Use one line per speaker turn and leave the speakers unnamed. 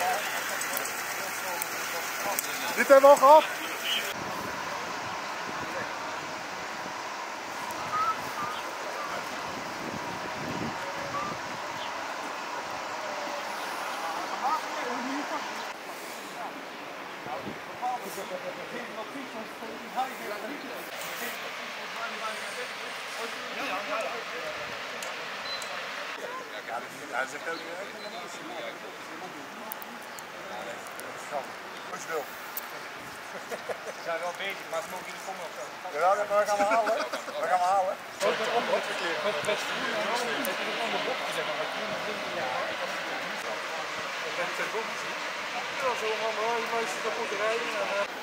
Dit hebben we al gehad. Hij zegt ook niet. Hoe snel?
Ze zijn wel bezig, maar ze mogen niet komen of zo.
Ja, we gaan we halen. We gaan we halen.
Ook met omroep verkeer. Met het beste doen. Het is een ander bochtje, zeg maar. Dat zijn bochtjes. Ja, zo allemaal mooi, mooi kapot rijden.